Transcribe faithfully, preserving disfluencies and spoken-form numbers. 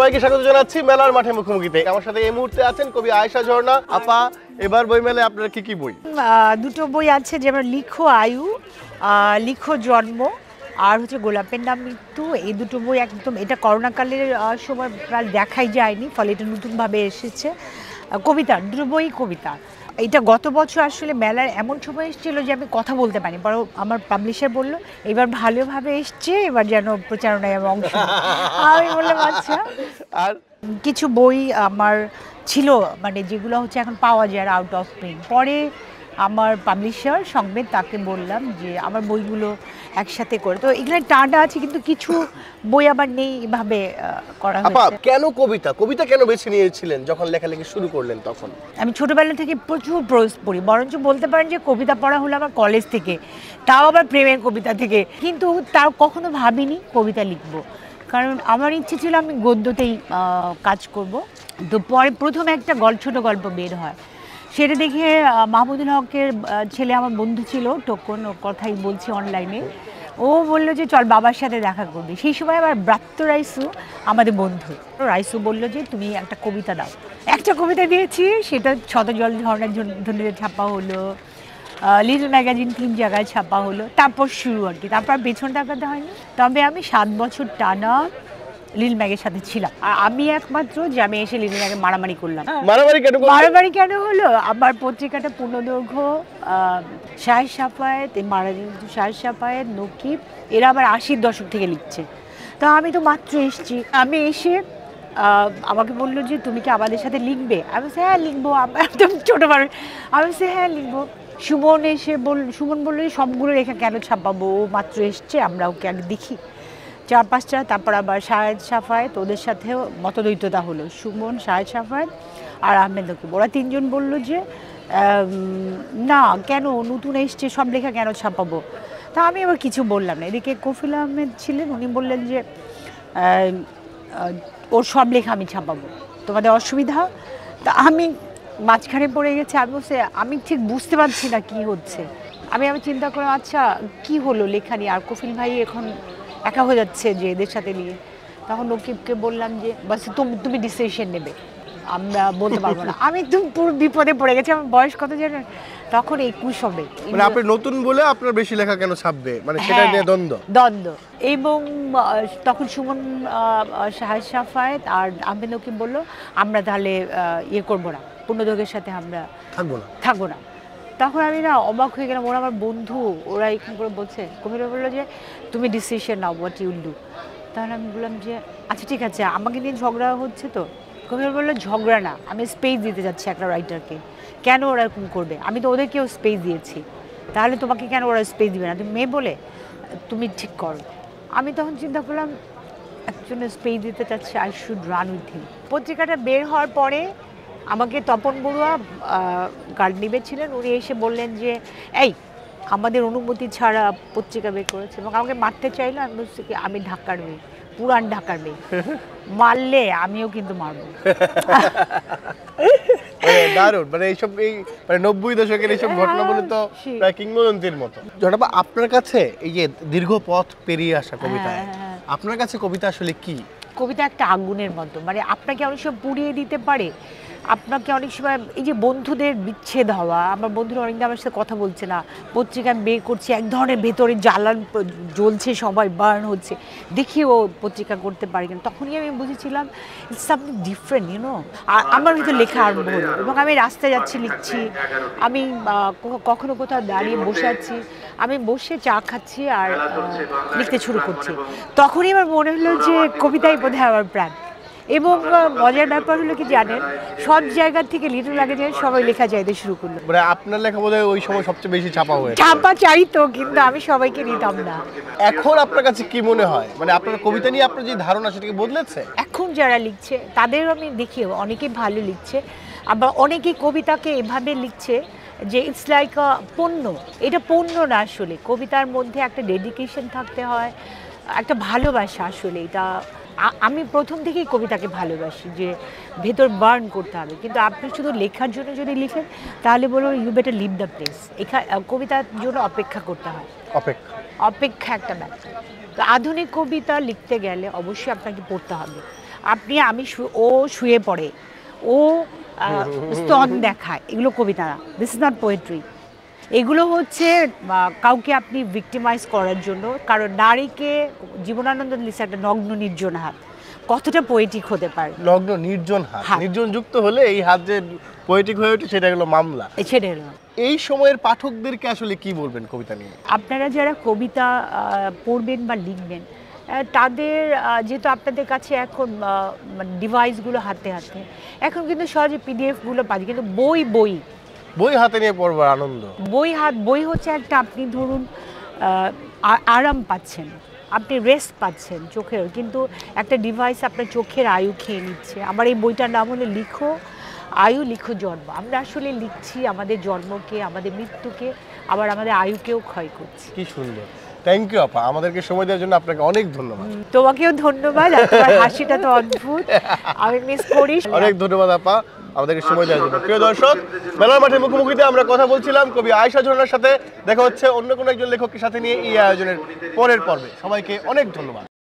সবাইকে স্বাগত জানাচ্ছি মেলার মাঠে মুখোমুখিতে। আমার সাথে এই মুহূর্তে আছেন কবি আয়েশা ঝর্ণা আপা। এবার বই মেলে আপনার কি কি বই? দুটো বই আছে, যেমন লিখো আয়ু, লিখো জন্ম, আর হচ্ছে গোলাপের নাম মৃত্যু। এই দুটো বই একদম, এটা করোনাকালের সময় প্রায় দেখাই যায়নি, ফলে এটা নতুনভাবে এসেছে। কবিতা, দুটো বই কবিতা। এটা গত বছর আসলে মেলার এমন সময় এসেছিলো যে আমি কথা বলতে পারিনি, বরং আমার পাবলিশার বললো এবার ভালোভাবে এসছে, এবার যেন প্রচারণায় আমি অংশ নিই। আমি বললাম আচ্ছা। আর কিছু বই আমার ছিল, মানে যেগুলো হচ্ছে এখন পাওয়া যায় আউট অফ প্রিন্ট। পরে আমার পাবলিশার সংবেদ, তাকে বললাম যে আমার বইগুলো একসাথে করে, তো এখানে টানা আছে, কিন্তু কিছু বই আবার নেই, এভাবে করা হয়েছে। কেন কবিতা কবিতা কেন বেছে নিয়েছিলেন যখন লেখালেখি শুরু করলেন? তখন আমি ছোটবেলা থেকে প্রচুর প্রোজ পড়ি, বরঞ্চ বলতে পারেন যে কবিতা পড়া হলো আমার কলেজ থেকে, তাও আবার প্রেমের কবিতা থেকে। কিন্তু তাও কখনো ভাবিনি কবিতা লিখব, কারণ আমার ইচ্ছে ছিল আমি গদ্যতেই কাজ করব। তো পরে প্রথম একটা গল্প, ছোটো গল্প বের হয়, সেটা দেখে মাহমুদুল হকের ছেলে আমার বন্ধু ছিল, টোকন, ও কথাই বলছি অনলাইনে, ও বললো যে চল বাবার সাথে দেখা করবি। সেই সময় আবার ব্রাত্য রাইসু আমাদের বন্ধু, রাইসু বললো যে তুমি একটা কবিতা দাও। একটা কবিতা দিয়েছি, সেটা শতজল ঝর্ণার জন্য ছাপা হলো, লিটল ম্যাগাজিন তিন জায়গায় ছাপা হলো, তারপর শুরু আর কি। তারপর পেছন টাকাতে হয়নি। তবে আমি সাত বছর টানা লিল ম্যাগের সাথে ছিলাম। আর আমি একমাত্র যে আমি এসে লিল ম্যাগে মারামারি করলাম। মারামারি কেন মারামারি কেন হলো? আমার পত্রিকাটা পূর্ণদৈর্ঘ্য, শাহেদ সাফায়েত, মারা শাহেদ সাফায়েত, নকিব, এরা আবার আশির দশক থেকে লিখছে। তো আমি তো মাত্র এসছি। আমি এসে আমাকে বললো যে তুমি কি আমাদের সাথে লিখবে? আমি বলছি হ্যাঁ লিখবো, আমার একদম ছোটো মানুষ। আমি বলছি হ্যাঁ লিখবো। সুমন এসে বল সুমন বললো যে সবগুলো রেখা কেন ছাপাবো, ও মাত্র এসছে, আমরা ওকে আগে দেখি। চার পাঁচটা, তারপর আবার শাহেদ সাফায়েত, ওদের সাথেও মতদ্বৈততা হলো। সুমন, শাহেদ সাফায়েত আর আহমেদ নকিব, ওরা তিনজন বললো যে না, কেন নতুন এসছে, সব লেখা কেন ছাপাবো? তা আমি আবার কিছু বললাম না। এদিকে কফিল আহমেদ ছিলেন, উনি বললেন যে ওর সব লেখা আমি ছাপাবো, তোমাদের অসুবিধা? তা আমি মাঝখানে পড়ে গেছে। আমি বলছি আমি ঠিক বুঝতে পারছি না কি হচ্ছে। আমি আমি চিন্তা করলাম আচ্ছা কি হলো লেখা নিয়ে, আর কফিল ভাই এখন একা হয়ে যাচ্ছে যে এদের সাথে নিয়ে। তখন নকিবকে বললাম যে বাস তুমি তুমি ডিসিশন নেবে, আমরা বলতে পারবো না। আমি একদম পুরো বিপদে পড়ে গেছি। আমার বয়স কত জানেন? তখন একুশ হবে। মানে আপনি নতুন বলে আপনার বেশি লেখা কেন ছাপবে, মানে সেটা নিয়ে দ্বন্দ্ব দ্বন্দ্ব এবং তখন সুমন, শাহেদ সাফায়েত আর আহমেদ নকিব বললো আমরা তাহলে ইয়ে করবো না, পূর্ণদৈর্ঘ্যের সাথে আমরা থাকবো না থাকবো না তখন আমি না অবাক হয়ে গেলাম। ওরা আমার বন্ধু, ওরা এখান করে বলছে, কবিরা বললো যে তুমি ডিসিশন নাও, হোয়াট ইউল ডু। তাহলে আমি বললাম যে আচ্ছা ঠিক আছে, আমাকে নিয়ে ঝগড়া হচ্ছে। তো কবিরা বললো ঝগড়া না, আমি স্পেস দিতে যাচ্ছি একটা রাইটারকে, কেন ওরা এরকম করবে? আমি তো ওদেরকেও স্পেস দিয়েছি, তাহলে তোমাকে কেন ওরা স্পেস দিবে না? তুমি মেয়ে বলে তুমি ঠিক করো। আমি তখন চিন্তা করলাম একজন স্পেস দিতে চাচ্ছে, I should run with him. পত্রিকাটা বের হওয়ার পরে আমাকে তপন বড়ুয়া গার্ড নিবে ছিলেন, উনি এসে বললেন যে এই আমাদের অনুমতি ছাড়া পত্রিকা বের করেছে, এবং আমাকে মারতে চাইলো। আমি বলছি কি আমি ঢাকার মেয়ে, পুরান ঢাকার মেয়ে, মারলে আমিও কিন্তু মারবো। দারুণ, মানে এইসব এই মানে নব্বই দশকের এইসব ঘটনা বলে তো প্রায় কিংবদন্তির মতো। জনাবা আপনার কাছে এই যে দীর্ঘ পথ পেরিয়ে আসা কবিতা, আপনার কাছে কবিতা আসলে কি? কবিতা একটা আগুনের মতো, মানে আপনাকে অনেক সময় পুড়িয়ে দিতে পারে। আপনাকে অনেক সময় এই যে বন্ধুদের বিচ্ছেদ হওয়া, আমার বন্ধুরা অনেকদিন আমার সাথে কথা বলছে না, পত্রিকা বের করছে, এক ধরনের ভেতরে জ্বালান জ্বলছে, সবাই বার্ন হচ্ছে, দেখি ও পত্রিকা করতে পারে কিনা। তখনই আমি বুঝেছিলাম ইটস সামথিং ডিফারেন্ট, ইউনো। আর আমার ভিতরে লেখা আরম্ভ হলো, এবং আমি রাস্তায় যাচ্ছি লিখছি, আমি কখনো কোথাও দাঁড়িয়ে বসে আছি, আমি বসে চা খাচ্ছি আর লিখতে শুরু করছি। তখনই আমার মনে হলো যে কবিতাই বোধহয় আমার প্রাণ। এবং মজার ব্যাপার হলো কি জানেন, সব জায়গা থেকে লিটল লাগে যায়, সবাই লেখা চাইতে শুরু করলো। মানে আপনার লেখা বোধহয় ওই সময় সবচেয়ে বেশি ছাপা হয়েছে। ছাপা চাইতো, কিন্তু আমি সবাইকে নিতাম না। এখন আপনার কাছে কি মনে হয়, মানে আপনার কবিতা নিয়ে আপনার যে ধারণা সেটা কি বদলেছে? এখন যারা লিখছে তাদেরও আমি দেখি অনেকেই ভালো লিখছে, আবার অনেকেই কবিতাকে এভাবে লিখছে যে ইটস লাইক আ পণ্য। এটা পণ্য না, আসলে কবিতার মধ্যে একটা ডেডিকেশন থাকতে হয়, একটা ভালোবাসা। আসলে এটা আমি প্রথম থেকেই কবিতাকে ভালোবাসি, যে ভেতর বার্ন করতে হবে। কিন্তু আপনি শুধু লেখার জন্য যদি লিখেন তাহলে বলুন you better leave the place. এখানে কবিতার জন্য অপেক্ষা করতে হয়, অপেক্ষা অপেক্ষা একটা ব্যাপার। তো আধুনিক কবিতা লিখতে গেলে অবশ্যই আপনাকে পড়তে হবে। আপনি আমি ও শুয়ে পড়ে, ও স্তন দেখায়, এগুলো কবিতা না, দিস ইজ নট পোয়েট্রি। এগুলো হচ্ছে কাউকে আপনি ভিক্টিমাইজ করার জন্য। কারণ নারীকে জীবনানন্দ লিখছে একটা নগ্ন নির্জন হাত, কতটা পোয়েটিক হতে পারে। নগ্ন নির্জন হাত, নির্জন যুক্ত হলে এই হাত যে পোয়েটিক হয়ে ওঠে সেটা হলো মামলা। সেটা হলো এই সময়ের পাঠকদেরকে আসলে কি বলবেন কবিতা নিয়ে? আপনারা যারা কবিতা পড়বেন বা লিখবেন, তাদের যেহেতু আপনাদের কাছে এখন ডিভাইসগুলো হাতে হাতে, এখন কিন্তু সহজে পিডিএফগুলো পাচ্ছি, কিন্তু বই বই বই হাতে নিয়ে পড়বার আনন্দ, বই হাত বই হচ্ছে একটা, আপনি ধরুন আরাম পাচ্ছেন, আপনি রেস্ট পাচ্ছেন চোখের, কিন্তু একটা ডিভাইস আপনার চোখের আয়ু খেয়ে নিচ্ছে। আমার এই বইটার নাম হলো লিখো আয়ু লিখো জন্ম। আমরা আসলে লিখছি আমাদের জন্মকে, আমাদের মৃত্যুকে, আবার আমাদের আয়ুকেও ক্ষয় করছি। কি সুন্দর, থ্যাংক ইউ আপা, আমাদেরকে সময় দেওয়ার জন্য আপনাকে অনেক ধন্যবাদ। তোমাকেও ধন্যবাদ, তোমার হাসিটা তো অদ্ভুত, আমি মিস করি। অনেক ধন্যবাদ আপা আমাদেরকে সময় দেওয়ার জন্য। প্রিয় দর্শক, মেলার মাঠে মুখোমুখিতে আমরা কথা বলছিলাম কবি আয়েশা ঝর্ণার সাথে। দেখা হচ্ছে অন্য কোনো একজন লেখকের সাথে নিয়ে এই আয়োজনের পরের পর্বে। সবাইকে অনেক ধন্যবাদ।